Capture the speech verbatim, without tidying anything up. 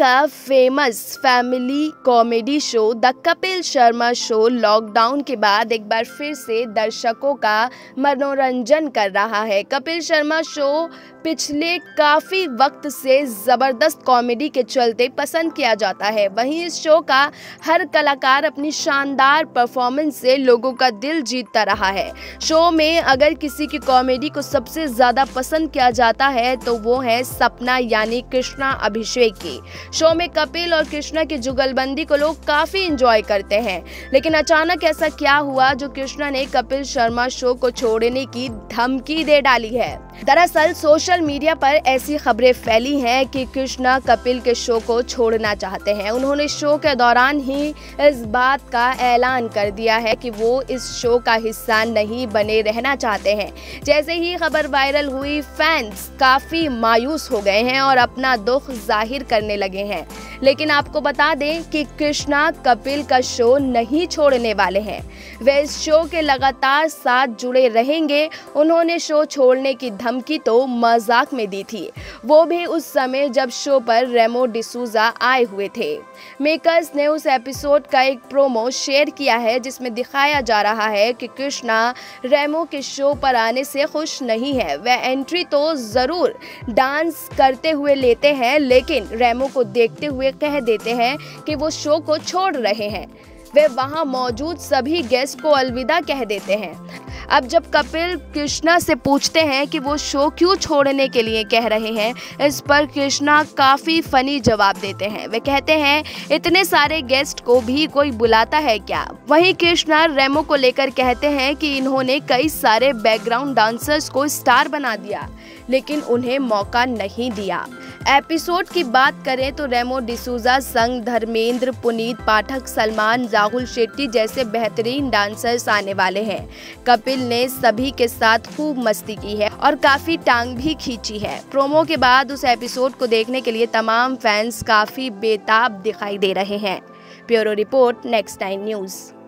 का famous family comedy show the Kapil Sharma show lockdown के बाद एक बार फिर से दर्शकों का मनोरंजन कर रहा है। कपिल शर्मा शो पिछले काफ़ी वक्त से ज़बरदस्त कॉमेडी के चलते पसंद किया जाता है। वहीं इस शो का हर कलाकार अपनी शानदार परफॉर्मेंस से लोगों का दिल जीतता रहा है। शो में अगर किसी की कॉमेडी को सबसे ज़्यादा पसंद किया जाता है तो वो है सपना यानी कृष्णा अभिषेक की। शो में कपिल और कृष्णा की जुगलबंदी को लोग काफ़ी इंजॉय करते हैं, लेकिन अचानक ऐसा क्या हुआ जो कृष्णा ने कपिल शर्मा शो को छोड़ने की धमकी दे डाली है। दरअसल सोशल मीडिया पर ऐसी खबरें फैली हैं कि कृष्णा कपिल के शो को छोड़ना चाहते हैं। उन्होंने शो के दौरान ही इस बात का ऐलान कर दिया है कि वो इस शो का हिस्सा नहीं बने रहना चाहते हैं। जैसे ही खबर वायरल हुई, फैंस काफ़ी मायूस हो गए हैं और अपना दुख जाहिर करने लगे हैं। लेकिन आपको बता दें कि कृष्णा कपिल का शो नहीं छोड़ने वाले हैं। वे इस शो के लगातार साथ जुड़े रहेंगे। उन्होंने शो छोड़ने की धमकी तो मजाक में दी थी, वो भी उस समय जब शो पर रेमो डिसूजा आए हुए थे। मेकर्स ने उस एपिसोड का एक प्रोमो शेयर किया है जिसमें दिखाया जा रहा है कि कृष्णा रेमो के शो पर आने से खुश नहीं है। वह एंट्री तो ज़रूर डांस करते हुए लेते हैं, लेकिन रेमो को देखते हुए कह देते हैं कि वो शो को छोड़ रहे हैं। वे वहां मौजूद सभी गेस्ट को अलविदा कह देते हैं। अब जब कपिल कृष्णा से पूछते हैं कि वो शो क्यों छोड़ने के लिए कह रहे हैं, इस पर कृष्णा काफ़ी फनी जवाब देते हैं। वे कहते हैं, इतने सारे गेस्ट को भी कोई बुलाता है क्या। वहीं कृष्णा रेमो को लेकर कहते हैं कि इन्होंने कई सारे बैकग्राउंड डांसर्स को स्टार बना दिया, लेकिन उन्हें मौका नहीं दिया। एपिसोड की बात करें तो रेमो डिसूजा संग धर्मेंद्र, पुनीत पाठक, सलमान, राहुल शेट्टी जैसे बेहतरीन डांसर्स आने वाले हैं। कपिल ने सभी के साथ खूब मस्ती की है और काफ़ी टांग भी खींची है। प्रोमो के बाद उस एपिसोड को देखने के लिए तमाम फैंस काफ़ी बेताब दिखाई दे रहे हैं। Bureau report, next time news.